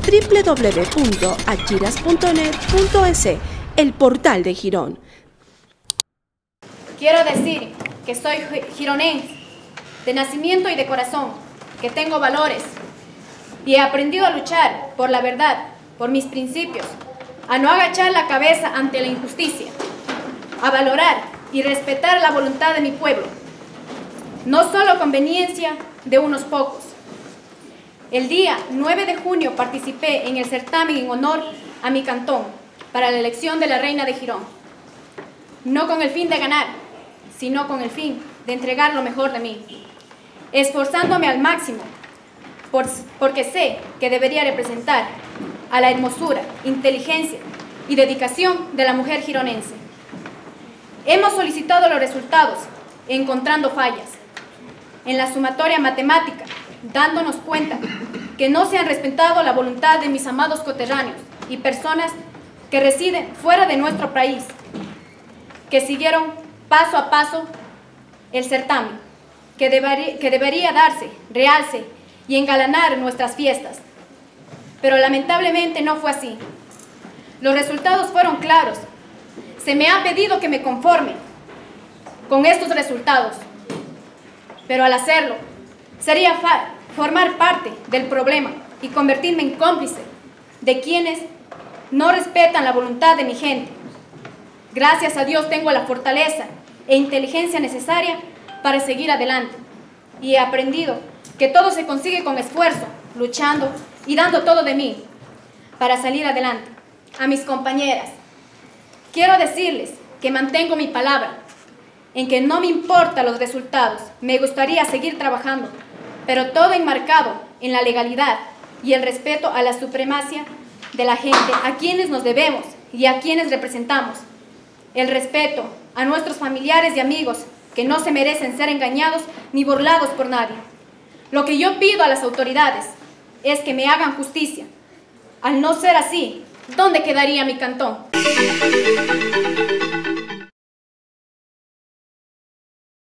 www.achiras.net.es, el portal de Girón. Quiero decir que soy gironense, de nacimiento y de corazón, que tengo valores y he aprendido a luchar por la verdad, por mis principios, a no agachar la cabeza ante la injusticia, a valorar y respetar la voluntad de mi pueblo, no solo conveniencia de unos pocos. El día 9 de junio participé en el certamen en honor a mi cantón para la elección de la reina de Girón, no con el fin de ganar, sino con el fin de entregar lo mejor de mí, esforzándome al máximo, porque sé que debería representar a la hermosura, inteligencia y dedicación de la mujer gironense. Hemos solicitado los resultados, encontrando fallas en la sumatoria matemática, dándonos cuenta que no se han respetado la voluntad de mis amados coterráneos y personas que residen fuera de nuestro país, que siguieron paso a paso el certamen, que debería darse, realce y engalanar nuestras fiestas. Pero lamentablemente no fue así. Los resultados fueron claros. Se me ha pedido que me conforme con estos resultados, pero al hacerlo, sería formar parte del problema y convertirme en cómplice de quienes no respetan la voluntad de mi gente. Gracias a Dios tengo la fortaleza e inteligencia necesaria para seguir adelante y he aprendido que todo se consigue con esfuerzo, luchando y dando todo de mí para salir adelante. A mis compañeras, quiero decirles que mantengo mi palabra, en que no me importan los resultados, me gustaría seguir trabajando, pero todo enmarcado en la legalidad y el respeto a la supremacía de la gente, a quienes nos debemos y a quienes representamos. El respeto a nuestros familiares y amigos que no se merecen ser engañados ni burlados por nadie. Lo que yo pido a las autoridades es que me hagan justicia. Al no ser así, ¿dónde quedaría mi cantón?